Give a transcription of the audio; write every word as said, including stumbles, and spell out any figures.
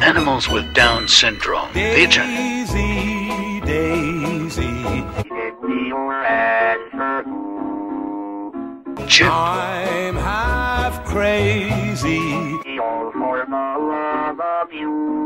Animals with Down syndrome. Pigeon. Daisy, Daisy, Chimp. I'm half crazy. For the love of you.